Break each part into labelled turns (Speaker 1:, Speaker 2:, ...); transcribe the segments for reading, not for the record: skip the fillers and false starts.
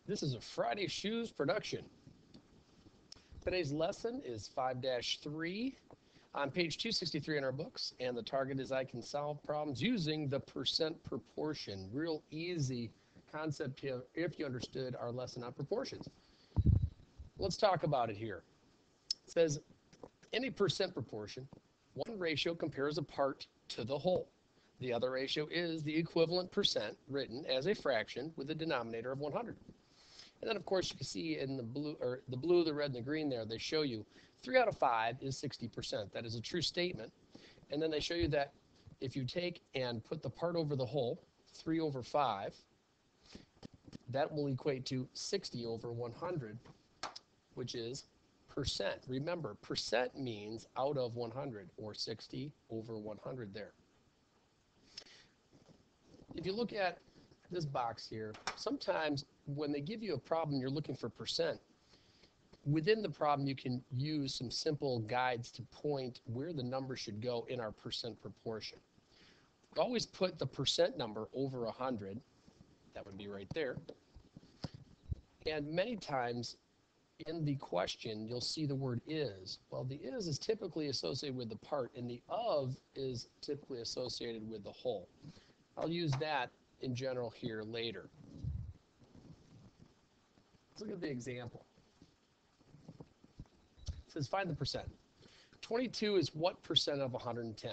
Speaker 1: This is a Friday Shoes production. Today's lesson is 5-3 on page 263 in our books, and the target is I can solve problems using the percent proportion. Real easy concept here if you understood our lesson on proportions. Let's talk about it here. It says, in a percent proportion, one ratio compares a part to the whole. The other ratio is the equivalent percent written as a fraction with a denominator of 100. And then, of course, you can see in the blue, the red, and the green there, they show you 3 out of 5 is 60%. That is a true statement. And then they show you that if you take and put the part over the whole, 3 over 5, that will equate to 60 over 100, which is percent. Remember, percent means out of 100, or 60 over 100 there. If you look at this box here, sometimes when they give you a problem, you're looking for percent. Within the problem, you can use some simple guides to point where the number should go in our percent proportion. Always put the percent number over 100. That would be right there. And many times in the question, you'll see the word is. Well, the is typically associated with the part, and the of is typically associated with the whole. I'll use that in general here later. Let's look at the example. It says find the percent. 22 is what percent of 110?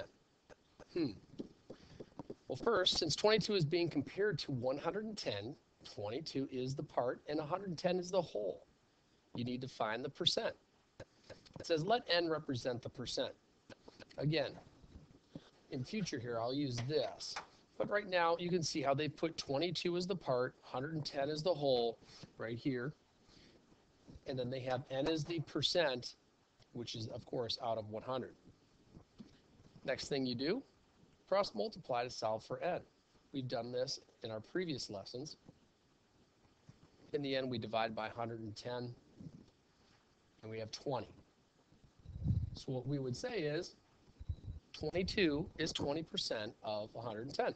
Speaker 1: Well, first, since 22 is being compared to 110, 22 is the part and 110 is the whole. You need to find the percent. It says let n represent the percent. Again, in future here, I'll use this. But right now, you can see how they put 22 as the part, 110 as the whole, right here. And then they have n as the percent, which is, of course, out of 100. Next thing you do, cross multiply to solve for n. We've done this in our previous lessons. In the end, we divide by 110, and we have 20. So what we would say is 22 is 20% of 110.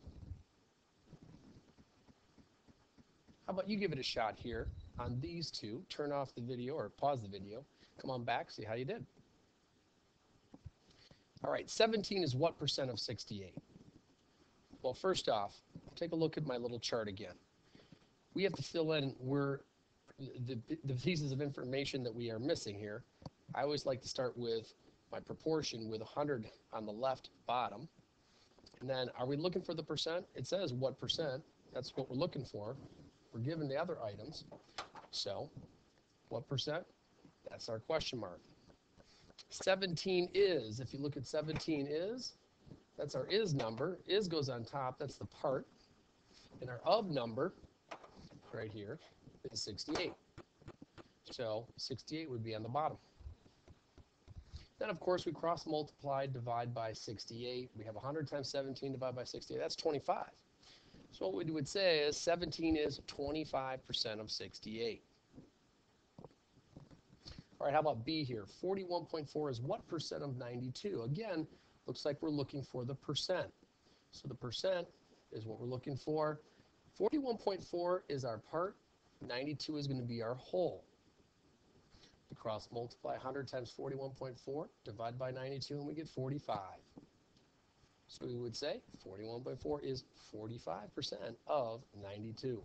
Speaker 1: How about you give it a shot here on these two? Turn off the video or pause the video. Come on back, see how you did. All right, 17 is what percent of 68? Well, first off, take a look at my little chart again. We have to fill in where the pieces of information that we are missing here. I always like to start with my proportion with 100 on the left bottom. And then are we looking for the percent? It says what percent. That's what we're looking for. We're given the other items. So what percent? That's our question mark. 17 is, if you look at 17 is, that's our is number. Is goes on top, that's the part. And our of number, right here, is 68. So 68 would be on the bottom. Then, of course, we cross multiply, divide by 68. We have 100 times 17 divided by 68. That's 25. So what we would say is 17 is 25% of 68. All right, how about B here? 41.4 is what percent of 92? Again, looks like we're looking for the percent. So the percent is what we're looking for. 41.4 is our part. 92 is going to be our whole. We cross multiply 100 times 41.4, divide by 92, and we get 45. So we would say 41.4 is 45% of 92.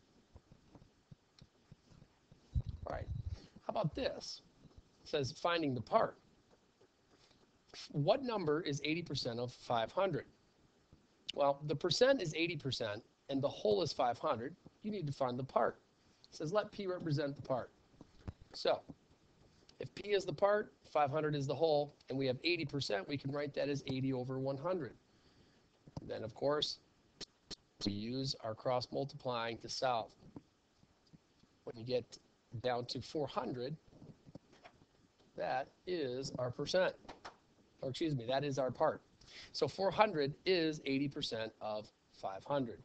Speaker 1: All right, how about this? It says finding the part. What number is 80% of 500? Well, the percent is 80%, and the whole is 500. You need to find the part. It says let P represent the part. So if P is the part, 500 is the whole, and we have 80%, we can write that as 80 over 100. Then, of course, we use our cross multiplying to solve. When you get down to 400, that is our percent. Or excuse me, that is our part. So 400 is 80% of 500.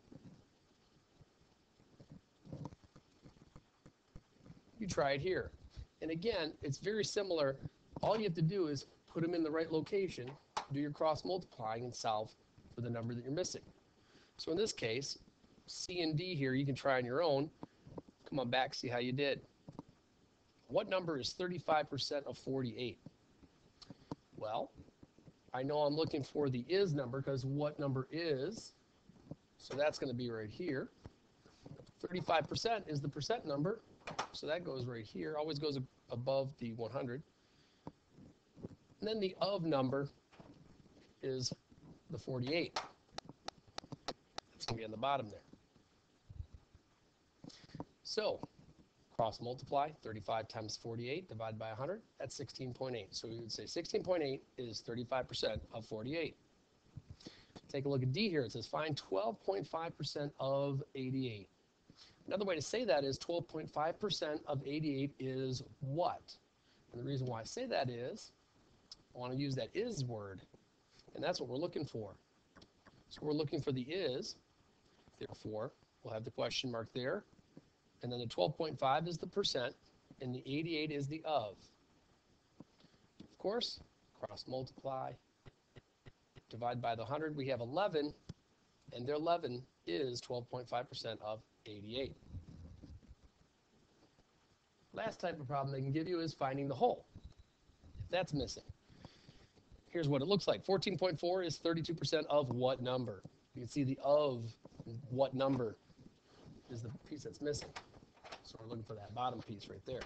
Speaker 1: You try it here. And again, it's very similar. All you have to do is put them in the right location, do your cross multiplying, and solve for the number that you're missing. So in this case, C and D here, you can try on your own. Come on back, see how you did. What number is 35% of 48? Well, I know I'm looking for the is number because what number is, so that's going to be right here. 35% is the percent number, so that goes right here, always goes above the 100. And then the of number is the 48. That's going to be on the bottom there. So cross multiply, 35 times 48 divided by 100, that's 16.8. So we would say 16.8 is 35% of 48. Take a look at D here. It says find 12.5% of 88. Another way to say that is 12.5% of 88 is what? And the reason why I say that is I want to use that is word, and that's what we're looking for. So we're looking for the is, therefore we'll have the question mark there, and then the 12.5 is the percent, and the 88 is the of. Of course, cross multiply, divide by the 100, we have 11, and their 11 is 12.5% of 88. Last type of problem they can give you is finding the whole, if that's missing. Here's what it looks like. 14.4 is 32% of what number? You can see the of what number is the piece that's missing. So we're looking for that bottom piece right there.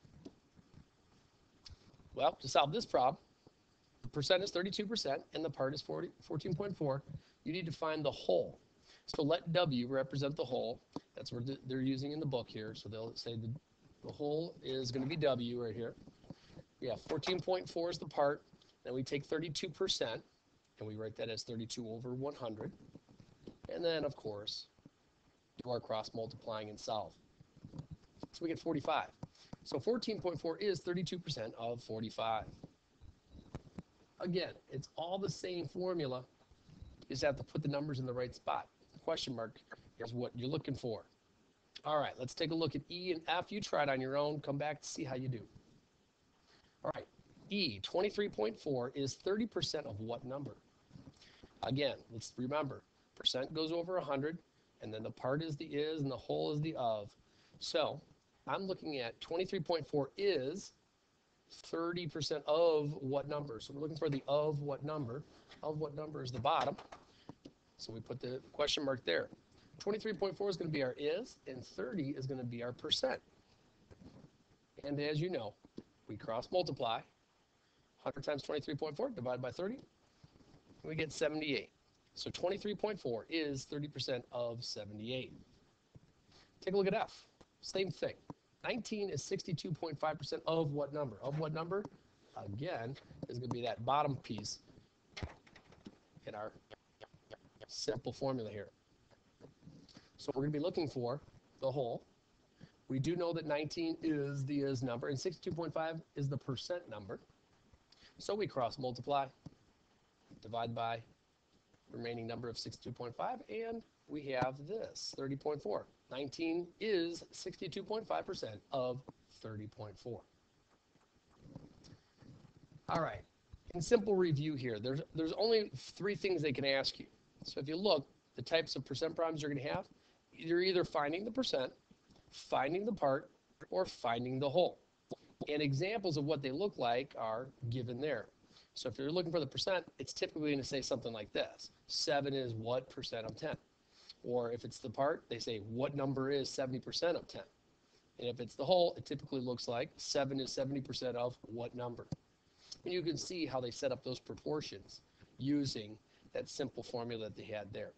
Speaker 1: Well, to solve this problem, the percent is 32% and the part is 14.4. You need to find the whole. So let W represent the whole. That's what they're using in the book here. So they'll say the whole is going to be W right here. Yeah, 14.4 is the part. Then we take 32%, and we write that as 32 over 100. And then, of course, do our cross multiplying and solve. So we get 45. So 14.4 is 32% of 45. Again, it's all the same formula. You just have to put the numbers in the right spot. The question mark is what you're looking for. All right, let's take a look at E and F. You try it on your own. Come back to see how you do. All right. E, 23.4 is 30% of what number? Again, let's remember, percent goes over 100, and then the part is the is, and the whole is the of. So I'm looking at 23.4 is 30% of what number? So we're looking for the of what number. Of what number is the bottom. So we put the question mark there. 23.4 is going to be our is, and 30 is going to be our percent. And as you know, we cross multiply. 100 times 23.4 divided by 30, we get 78. So 23.4 is 30% of 78. Take a look at F. Same thing. 19 is 62.5% of what number? Of what number? Again, is going to be that bottom piece in our simple formula here. So we're going to be looking for the whole. We do know that 19 is the is number, and 62.5 is the percent number. So we cross multiply, divide by remaining number of 62.5, and we have this, 30.4. 19 is 62.5% of 30.4. All right, in simple review here, there's only 3 things they can ask you. So if you look, the types of percent problems you're going to have, you're either finding the percent, finding the part, or finding the whole. And examples of what they look like are given there. So if you're looking for the percent, it's typically going to say something like this. 7 is what percent of 10? Or if it's the part, they say what number is 70% of 10? And if it's the whole, it typically looks like 7 is 70% of what number? And you can see how they set up those proportions using that simple formula that they had there.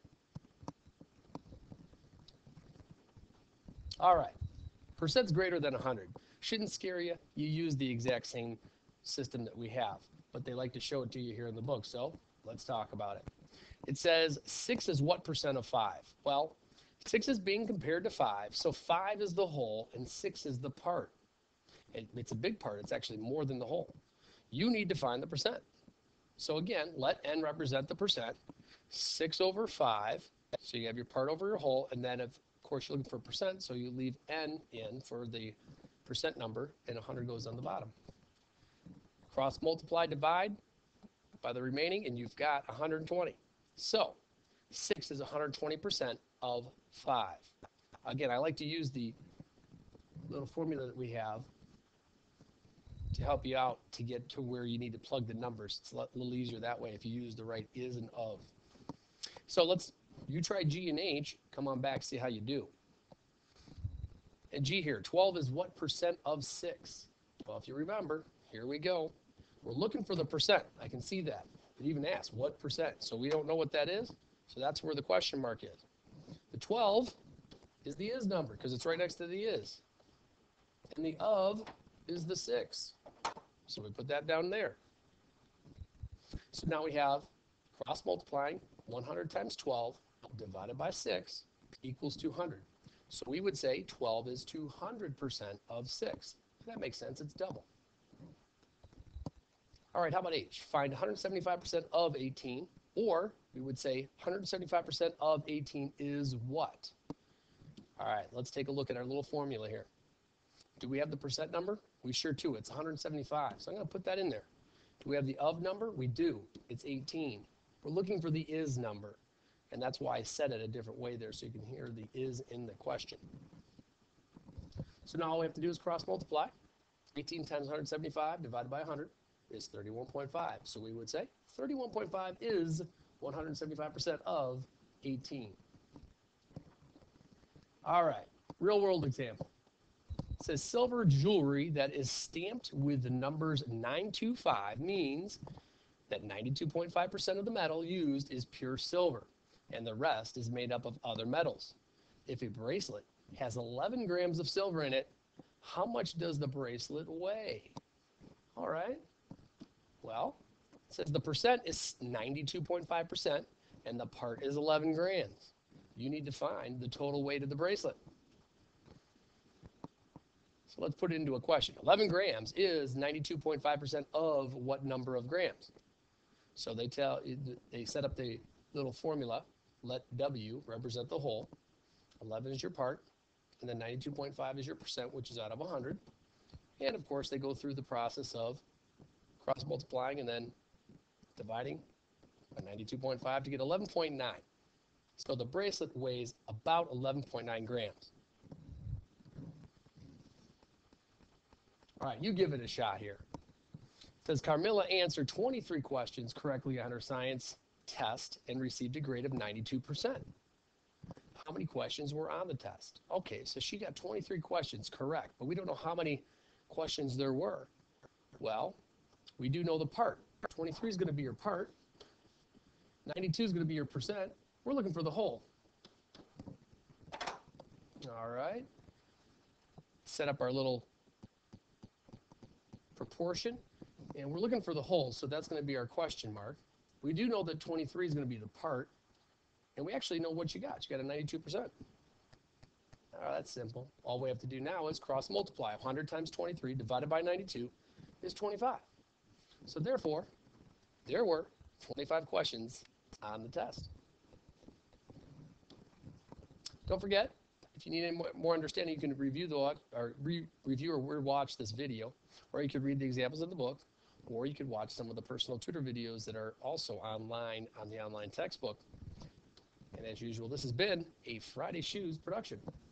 Speaker 1: All right, percent's greater than 100. Shouldn't scare you. You use the exact same system that we have, but they like to show it to you here in the book, so let's talk about it. It says 6 is what percent of 5? Well, 6 is being compared to 5, so 5 is the whole and 6 is the part. It's a big part. It's actually more than the whole. You need to find the percent. So again, let n represent the percent. 6 over 5, so you have your part over your whole, and then of course you're looking for percent, so you leave n in for the percent number, and 100 goes on the bottom. Cross multiply, divide by the remaining, and you've got 120. So 6 is 120% of 5. Again, I like to use the little formula that we have to help you out to get to where you need to plug the numbers. It's a little easier that way if you use the right is and of. So you try G and H, come on back, see how you do. And G here, 12 is what percent of 6? Well, if you remember, here we go. We're looking for the percent. I can see that. It even asks what percent. So we don't know what that is. So that's where the question mark is. The 12 is the is number because it's right next to the is. And the of is the 6. So we put that down there. So now we have cross multiplying 100 times 12 divided by 6 equals 200. So we would say 12 is 200% of 6. That makes sense. It's double. All right, how about H? Find 175% of 18, or we would say 175% of 18 is what? All right, let's take a look at our little formula here. Do we have the percent number? We sure do. It's 175. So I'm going to put that in there. Do we have the of number? We do. It's 18. We're looking for the is number, and that's why I said it a different way there so you can hear the is in the question. So now all we have to do is cross multiply. 18 times 175 divided by 100 is 31.5. So we would say 31.5 is 175% of 18. All right, real world example. It says silver jewelry that is stamped with the numbers 925 means that 92.5% of the metal used is pure silver, and the rest is made up of other metals. If a bracelet has 11 grams of silver in it, how much does the bracelet weigh? All right. Well, it says the percent is 92.5%, and the part is 11 grams. You need to find the total weight of the bracelet. So let's put it into a question. 11 grams is 92.5% of what number of grams? So they set up the little formula. Let W represent the whole. 11 is your part, and then 92.5 is your percent, which is out of 100. And of course, they go through the process of cross multiplying and then dividing by 92.5 to get 11.9. So the bracelet weighs about 11.9 grams. All right, you give it a shot here. It says Carmilla answered 23 questions correctly on her science test and received a grade of 92%. How many questions were on the test? Okay, so she got 23 questions correct, but we don't know how many questions there were. Well, we do know the part. 23 is going to be your part. 92 is going to be your percent. We're looking for the whole. All right. Set up our little proportion, and we're looking for the whole, so that's going to be our question mark. We do know that 23 is going to be the part, and we actually know what you got. You got a 92%. That's simple. All we have to do now is cross multiply. 100 times 23 divided by 92 is 25. So therefore, there were 25 questions on the test. Don't forget, if you need any more understanding, you can review or watch this video, or you could read the examples in the book, or you could watch some of the personal tutor videos that are also online on the online textbook. And as usual, this has been a Friday Shoes production.